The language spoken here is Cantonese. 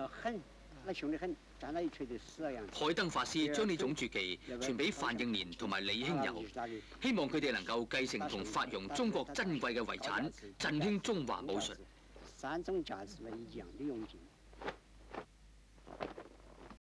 狠，那凶得很，站那一锤就死了樣。 海登法師將呢種絕技傳俾范應年同埋李興友，希望佢哋能夠繼承同發揚中國珍貴嘅遺產，振興中華武術。 3種架子嘛一樣的用盡。